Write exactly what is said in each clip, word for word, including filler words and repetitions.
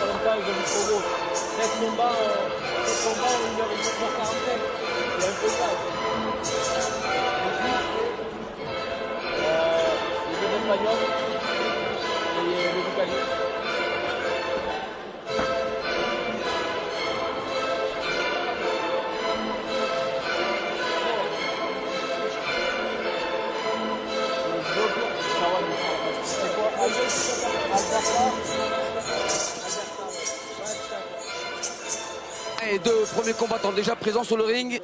en même temps, ils ont mis trop gros. sept combats, euh, sept combats en une heure quarante-cinq. Il y a un peu de gaz. Euh, les deux Espagnols et le Bucali. Et deux premiers combattants déjà présents sur le ring.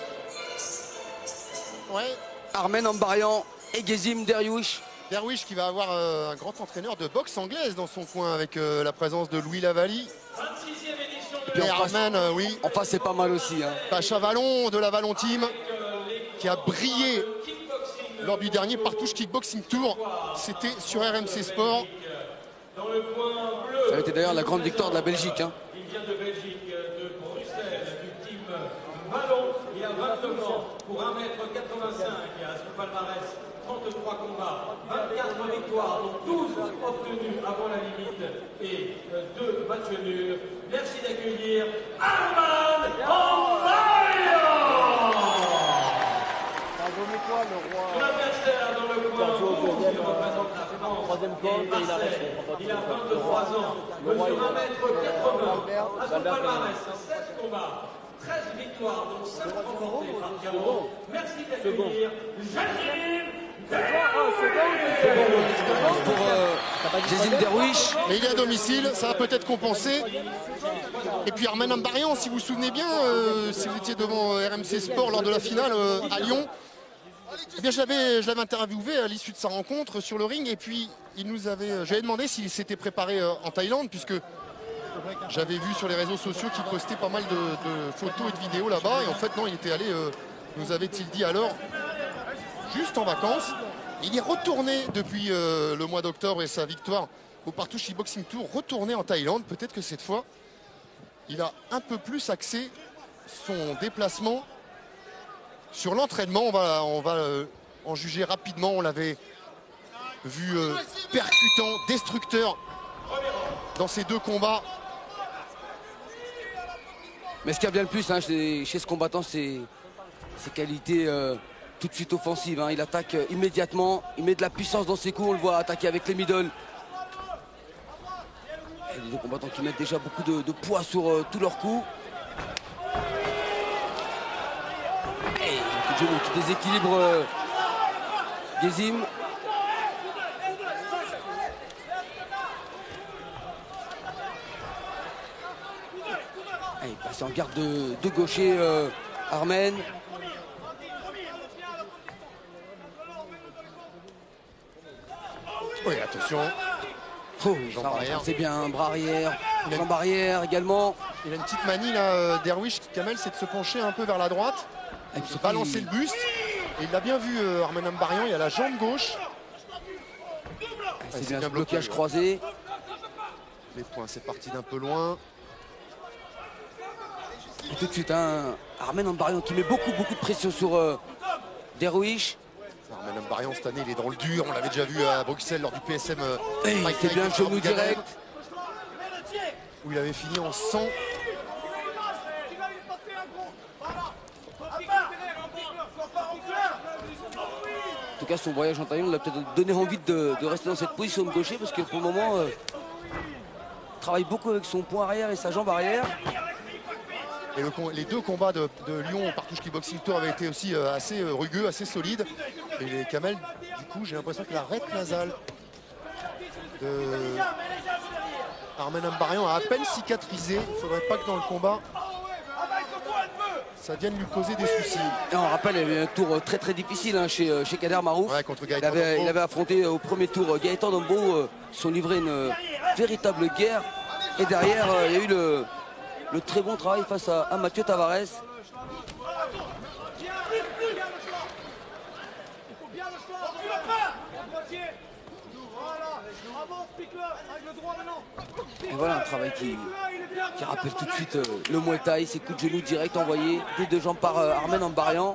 Ouais. Armen Ambarian et Gezim Deriouche. Deriouche qui va avoir euh, un grand entraîneur de boxe anglaise dans son coin avec euh, la présence de Louis Lavalli. Et puis et en face, Armen, euh, oui. En face, c'est pas mal aussi. Hein. Pacha Vallon de la Vallon Team qui a brillé lors du dernier Partouche Kickboxing Tour. C'était sur R M C Sport. Ça a été d'ailleurs la grande victoire de la Belgique. Hein. Il vient de Belgique, de Bruxelles, du team Vallon. Il a vingt-neuf ans pour un mètre quatre-vingt-cinq. Il a son palmarès trente-trois combats, vingt-quatre victoires, dont douze obtenues avant la limite et deux matchs nuls. Merci d'accueillir Armen Ambarian. Ça a donné quoi le roi? Son adversaire dans le coin rouge, il représente la France. Troisième compte et il a resté. Il a vingt-trois ans, mesure un mètre quatre-vingts, à son palmarès, seize combats, treize victoires, dont cinq remportées par K O. Merci d'accueillir Gezim Pour euh, Gezim Deriouche. Mais il est à domicile, ça va peut-être compenser. Et puis Armen Ambarian, si vous vous souvenez bien, euh, si vous étiez devant R M C Sport lors de la finale euh, à Lyon, eh bien, je l'avais, je l'avais interviewé à l'issue de sa rencontre sur le ring et puis il nous avait, j'avais demandé s'il s'était préparé euh, en Thaïlande puisque j'avais vu sur les réseaux sociaux qu'il postait pas mal de, de photos et de vidéos là-bas et en fait non, il était allé, euh, nous avait-il dit alors, juste en vacances. Il est retourné depuis euh, le mois d'octobre et sa victoire au Partouche Kickboxing Tour, retourné en Thaïlande. Peut-être que cette fois, il a un peu plus axé son déplacement sur l'entraînement. On va, on va euh, en juger rapidement. On l'avait vu euh, percutant, destructeur dans ces deux combats. Mais ce qui a bien le plus hein, chez, chez ce combattant, c'est ses qualités euh, tout de suite offensives. Hein. Il attaque euh, immédiatement, il met de la puissance dans ses coups. On le voit attaquer avec les middle. C'est des combattants qui mettent déjà beaucoup de, de poids sur euh, tous leurs coups. Et un coup de genou qui déséquilibre euh, Gezim. Et il passe en garde de, de gaucher euh, Armen. Oui, attention. Oh, Jambe arrière. C'est bien, bras arrière, jambe arrière également. Il a une petite manie là, euh, Deriouche, Kamel, c'est de se pencher un peu vers la droite, Et de puis, balancer le buste. Et il l'a bien vu, euh, Armen Ambarian, il a la jambe gauche. c'est c'est bien bien ce blocage bloqué, croisé. Les points, c'est parti d'un peu loin. Et tout de suite, hein, Armen Ambarian qui met beaucoup, beaucoup de pression sur euh, Deriouche. Armen Ambarian, cette année, il est dans le dur. On l'avait déjà vu à Bruxelles lors du P S M. Euh, Et Fight c'est Night bien le de genou Charles Ganel, direct. où il avait fini en sang. En tout cas, son voyage en Thaïlande l'a peut-être donné envie de, de rester dans cette position de gaucher parce que pour le moment, euh, il travaille beaucoup avec son poing arrière et sa jambe arrière. Et le, les deux combats de, de Lyon au Partouche Kickboxing Tour avaient été aussi euh, assez euh, rugueux, assez solides. Et les Kamel, du coup, j'ai l'impression que la raie nasale de Armen Ambarian a à peine cicatrisé. Il ne faudrait pas que dans le combat, ça vienne lui causer des soucis. Et on rappelle, il y avait un tour très très difficile hein, chez, chez Kader Marouf. Ouais, contre il, Gaëtan avait, Dombo. il avait affronté au premier tour Gaëtan Dombo, euh, sont livrés une euh, véritable guerre. Et derrière, euh, il y a eu le, le très bon travail face à, à Mathieu Tavares. Et voilà un travail qui, qui rappelle tout de suite euh, le Muay Thai, ses coups de genoux directs envoyés des deux jambes par euh, Armen Ambarian.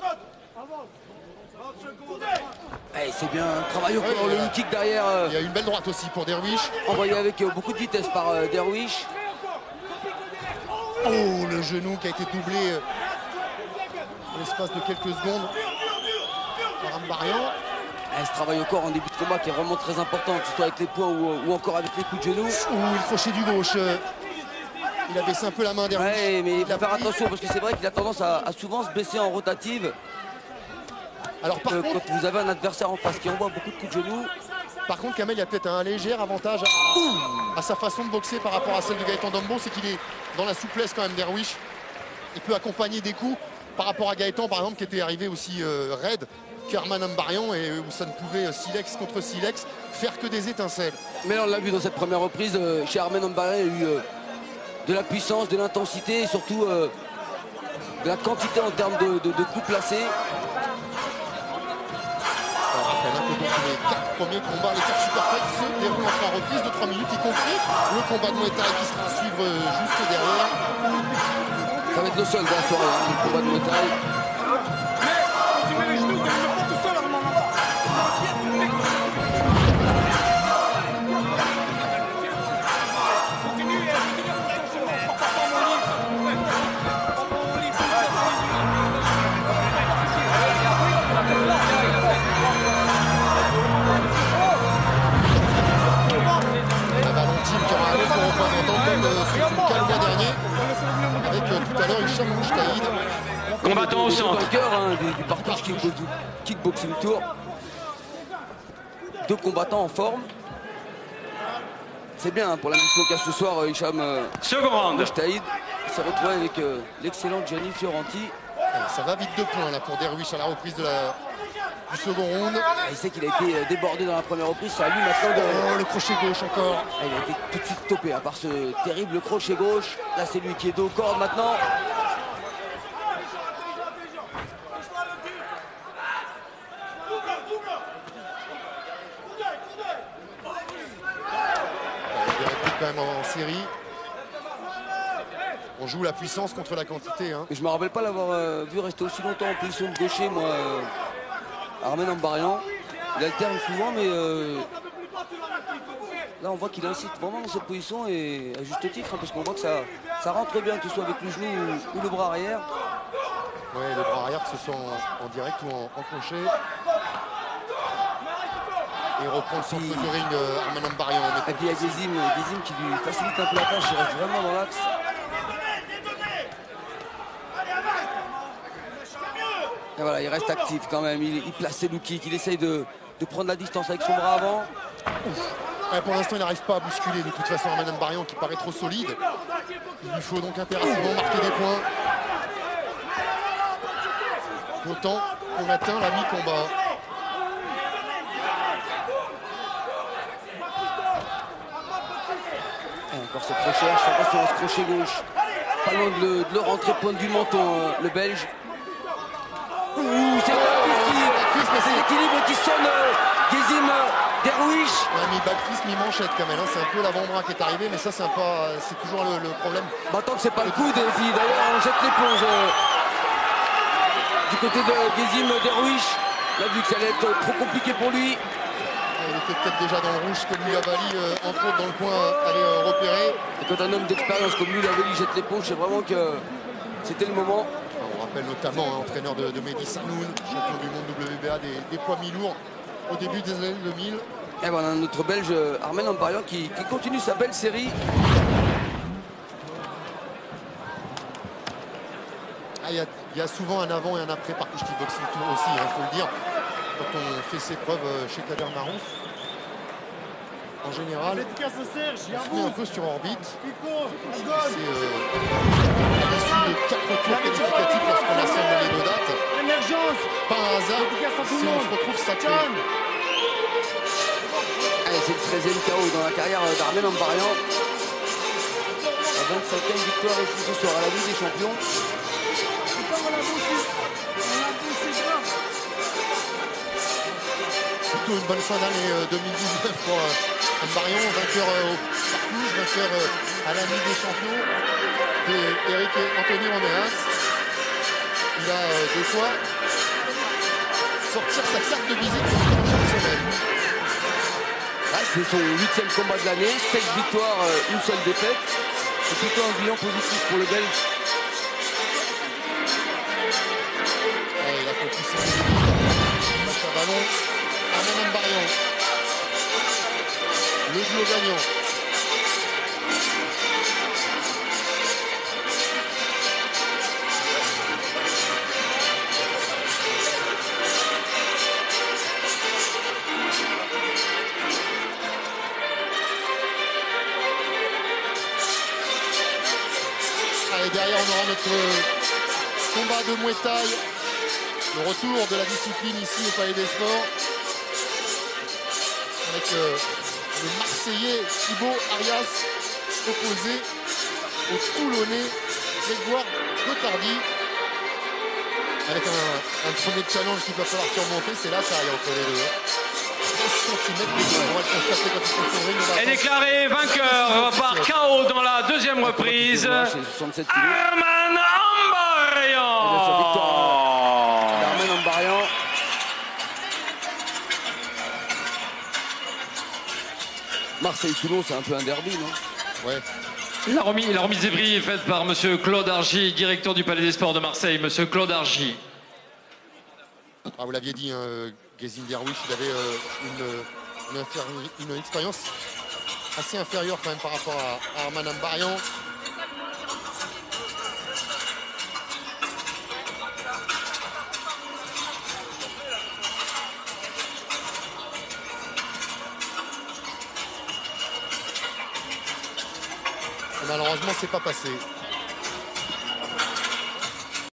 Et c'est bien un travail au corps, Ouais, le kick derrière. Euh, il y a une belle droite aussi pour Deriouche. envoyé avec euh, beaucoup de vitesse par euh, Deriouche. Oh, le genou qui a été doublé euh, en l'espace de quelques secondes par Ambarian. Elle se travaille au corps en début de combat qui est vraiment très important, que ce soit avec les poings ou, ou encore avec les coups de genou. Ouh, le crochet du gauche. euh, Il a baissé un peu la main derrière. Ouais, mais il Il faut a faire pris. attention parce que c'est vrai qu'il a tendance à, à souvent se baisser en rotative. Alors par Euh, contre, quand vous avez un adversaire en face qui envoie beaucoup de coups de genoux, par contre, Kamel, il y a peut-être un léger avantage à, à sa façon de boxer par rapport à celle de Gaëtan Dombo, c'est qu'il est dans la souplesse quand même d'Erwish. Il peut accompagner des coups par rapport à Gaëtan, par exemple, qui était arrivé aussi euh, raide qu'Arman Ambarian et où ça ne pouvait, euh, silex contre silex, faire que des étincelles. mais on l'a vu dans cette première reprise, euh, chez Armen Ambarian, il y a eu euh, de la puissance, de l'intensité et surtout euh, de la quantité en termes de, de- de coups placés. On rappelle un peu donc les quatre premiers combats, les quatre superfights se déroulent en trois reprises de trois minutes, y compris le combat de Muay Thai qui sera à suivre euh, juste derrière. Ça va être le seul de la soirée, hein, le combat de Muay Thai. La Valentine qui aura un autre représentant comme euh, ce fut le cas le mois dernier, avec euh, tout à l'heure Hicham Moujtahid. Combattant au centre. Le cœur hein, du, du partage kickboxing, kickboxing tour. Deux combattants en forme. C'est bien hein, pour la mission qu'a ce soir euh, Hicham euh, Second round. Moujtahid. Il s'est retrouvé avec euh, l'excellent Gianni Fioranti. Ça va vite de points là pour Derwish à la reprise de la, du second round. Il sait qu'il a été euh, débordé dans la première reprise. C'est à lui maintenant de... Oh, le crochet gauche encore. Ah, il a été tout de suite stoppé à part ce terrible crochet gauche. Là c'est lui qui est dos aux cordes maintenant. Il y a des répliques quand même en série. On joue la puissance contre la quantité. Hein. Mais je me rappelle pas l'avoir euh, vu rester aussi longtemps en position de gaucher, moi, euh, Armen Ambarian. Il alterne souvent, mais euh, là on voit qu'il insiste vraiment dans cette position et à juste titre, hein, parce qu'on voit que ça, ça rentre bien, que ce soit avec le genou ou, ou le bras arrière. Ouais, le bras arrière, que ce soit en, en direct ou en, en crochet. Et reprend le centre du ring euh, Arman Ambarian. Et puis il y a Gezim, Gezim qui lui facilite un peu la tâche, il reste vraiment dans l'axe. Et voilà, il reste actif quand même, il, il place ses low kicks, il essaye de, de prendre la distance avec son bras avant. Ouais, pour l'instant, il n'arrive pas à bousculer de toute façon Arman Ambarian qui paraît trop solide. Il lui faut donc impérativement marquer des points. Autant qu'on atteint la mi-combat. Et encore cette recherche, attention à ce crochet gauche. Pas loin de le, de le rentrer pointe du menton, euh, le Belge. Ouh, c'est Backfist, mais c'est c'est- l'équilibre qui sonne euh, Gezim euh, Derwish. Ouais, mi backfist, mi manchette quand même. Hein. C'est un peu l'avant-bras qui est arrivé, mais ça, c'est un pas, c'est toujours le, le problème. Bah, tant que c'est pas le coude, et puis d'ailleurs on jette l'éponge euh, du côté de Gezim Derwish. Là, vu que ça allait être trop compliqué pour lui. Il était peut-être déjà dans le rouge que Moulavali, euh, entre autres dans le coin, euh, allait euh, repérer. Et quand un homme d'expérience comme lui, il jette l'éponge, c'est vraiment que c'était le moment. On rappelle notamment un entraîneur de, de Mehdi Sanoun, champion du monde W B A des, des poids mi-lourds au début des années deux mille. Et voilà notre Belge euh, Armen Ambarian qui, qui continue sa belle série. Ah, il y, a- il y a souvent un avant et un après par Kouchki Boxing Tour aussi, il faut le dire. Quand on fait ses preuves euh, chez Kader Marouf, en général, on se met un peu sur orbite. C'est euh, à l'issue de quatre tours qualificatifs lorsqu'on assemble les deux dates. Pas un hasard si on se retrouve sacré. Allez, c'est le treizième K O dans la carrière d'Armen Ambarian. La vingt-cinquième victoire ici ce soir à la Ligue des Champions. Plutôt une bonne fin d'année euh, deux mille dix-neuf pour euh, Ambarian, vainqueur euh, au Sarcouche, vainqueur euh, à la Ligue des Champions de Eric Anthony Roméas. Il a euh, deux fois sortir sa carte de visite pour la prochaine semaine. Ah, c'est son huitième combat de l'année, sept victoires, euh, une seule défaite. C'est plutôt un bilan positif pour le Belge. Ouais, il a compris ses match à ballon. Armen Mbarian. Le duo gagnant. Et derrière, on aura notre combat de Muay Thai. Le retour de la discipline ici au Palais des Sports. Avec euh, le Marseillais Thibaut Arias opposé au Toulonnais Grégoire Gotardi. Avec un, un premier challenge qu'il va falloir surmonter, c'est la taille entre les deux. Est déclaré vainqueur par K O dans la deuxième reprise. Armen Mbarian. Armen Mbarian. Marseille-Toulon, c'est un peu un derby, non? Ouais. La remise, la remise des prix est faite par monsieur Claude Argy, directeur du Palais des Sports de Marseille. Monsieur Claude Argy. Ah, vous l'aviez dit, hein, Gezim Derwish, il avait euh, une, une, une expérience assez inférieure quand même par rapport à, à Armen Mbarian. Et malheureusement, c'est pas passé.